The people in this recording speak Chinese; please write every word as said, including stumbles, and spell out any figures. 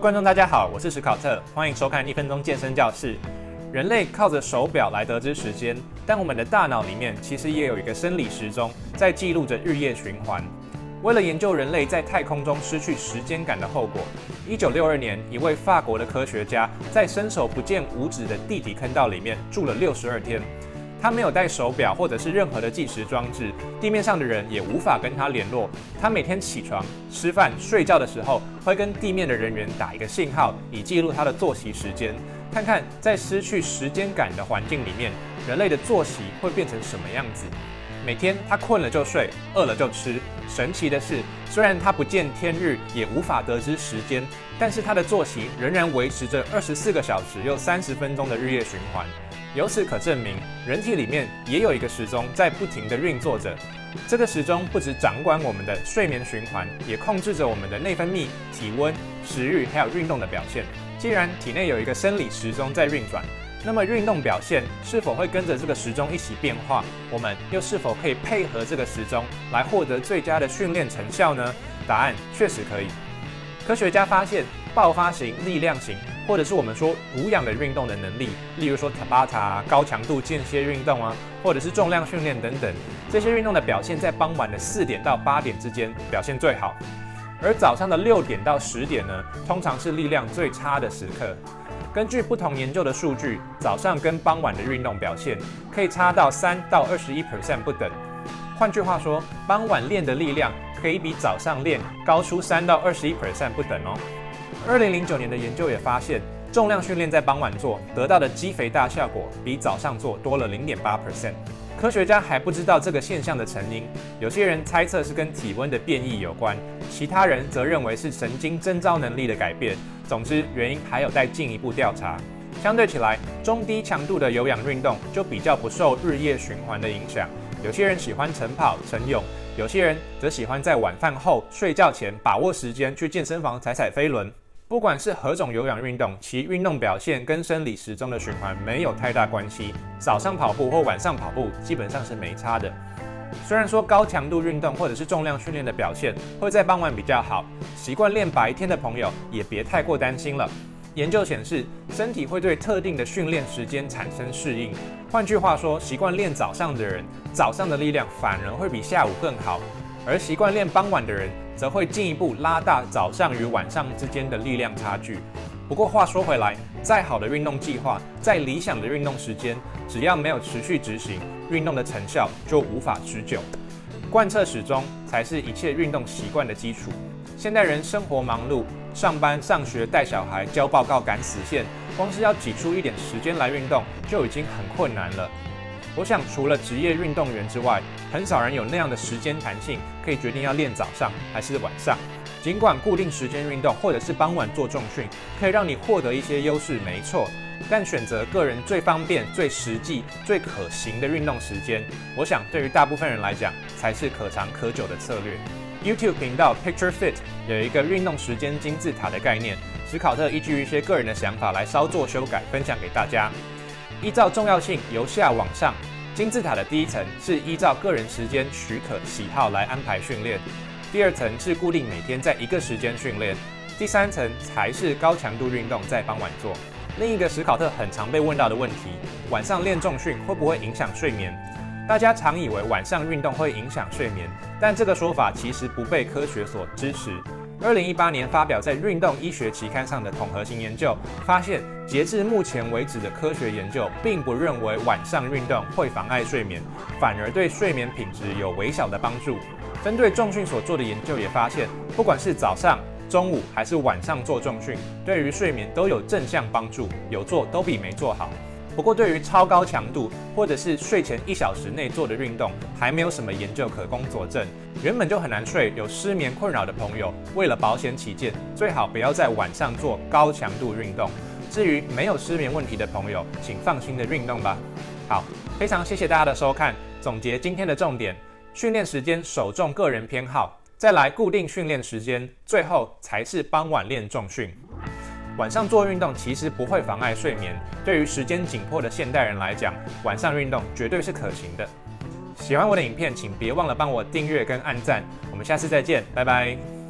观众大家好，我是史考特，欢迎收看一分钟健身教室。人类靠着手表来得知时间，但我们的大脑里面其实也有一个生理时钟，在记录着日夜循环。为了研究人类在太空中失去时间感的后果，一九六二年，一位法国的科学家在伸手不见五指的地底坑道里面住了六十二天。他没有带手表或者是任何的计时装置，地面上的人也无法跟他联络。他每天起床、吃饭、睡觉的时候，会跟地面的人员打一个信号，以记录他的作息时间。看看在失去时间感的环境里面，人类的作息会变成什么样子。每天他困了就睡，饿了就吃。神奇的是，虽然他不见天日，也无法得知时间，但是他的作息仍然维持着二十四个小时又三十分钟的日夜循环。由此可证明，人体里面也有一个时钟在不停地运作着。这个时钟不只掌管我们的睡眠循环，也控制着我们的内分泌、体温、食欲还有运动的表现。既然体内有一个生理时钟在运转，那么运动表现是否会跟着这个时钟一起变化？我们又是否可以配合这个时钟来获得最佳的训练成效呢？答案确实可以。科学家发现，爆发型、力量型，或者是我们说无氧的运动的能力，例如说 Tabata 高强度间歇运动啊，或者是重量训练等等，这些运动的表现在傍晚的四点到八点之间表现最好，而早上的六点到十点呢，通常是力量最差的时刻。根据不同研究的数据，早上跟傍晚的运动表现可以差到三到二十一 percent 不等。换句话说，傍晚练的力量可以比早上练高出三到二十一 percent 不等哦。二零零九年的研究也发现，重量训练在傍晚做得到的肌肥大效果比早上做多了 零点八 percent。科学家还不知道这个现象的成因，有些人猜测是跟体温的变异有关，其他人则认为是神经征召能力的改变。总之，原因还有待进一步调查。相对起来，中低强度的有氧运动就比较不受日夜循环的影响。有些人喜欢晨跑、晨泳，有些人则喜欢在晚饭后、睡觉前把握时间去健身房踩踩飞轮。不管是何种有氧运动，其运动表现跟生理时钟的循环没有太大关系。早上跑步或晚上跑步基本上是没差的。虽然说高强度运动或者是重量训练的表现会在傍晚比较好，习惯练白天的朋友也别太过担心了。研究显示，身体会对特定的训练时间产生适应。换句话说，习惯练早上的人，早上的力量反而会比下午更好。而习惯练傍晚的人，则会进一步拉大早上与晚上之间的力量差距。不过话说回来，再好的运动计划，再理想的运动时间，只要没有持续执行，运动的成效就无法持久。贯彻始终才是一切运动习惯的基础。现代人生活忙碌，上班、上学、带小孩、交报告、赶死线，光是要挤出一点时间来运动，就已经很困难了。我想，除了职业运动员之外，很少人有那样的时间弹性，可以决定要练早上还是晚上。尽管固定时间运动或者是傍晚做重训，可以让你获得一些优势，没错。但选择个人最方便、最实际、最可行的运动时间，我想对于大部分人来讲，才是可长可久的策略。YouTube 频道 Picture Fit 有一个运动时间金字塔的概念，史考特依据一些个人的想法来稍作修改，分享给大家。依照重要性由下往上，金字塔的第一层是依照个人时间许可喜好来安排训练，第二层是固定每天在一个时间训练，第三层才是高强度运动在傍晚做。另一个史考特很常被问到的问题，晚上练重训会不会影响睡眠？大家常以为晚上运动会影响睡眠，但这个说法其实不被科学所支持。二零一八年发表在《运动医学期刊》上的统合型研究发现，截至目前为止的科学研究并不认为晚上运动会妨碍睡眠，反而对睡眠品质有微小的帮助。针对重训所做的研究也发现，不管是早上、中午还是晚上做重训，对于睡眠都有正向帮助，有做都比没做好。不过，对于超高强度或者是睡前一小时内做的运动，还没有什么研究可供佐证。原本就很难睡、有失眠困扰的朋友，为了保险起见，最好不要在晚上做高强度运动。至于没有失眠问题的朋友，请放心的运动吧。好，非常谢谢大家的收看。总结今天的重点：训练时间首重个人偏好，再来固定训练时间，最后才是傍晚练重训。晚上做运动其实不会妨碍睡眠，对于时间紧迫的现代人来讲，晚上运动绝对是可行的。喜欢我的影片，请别忘了帮我订阅跟按赞。我们下次再见，拜拜。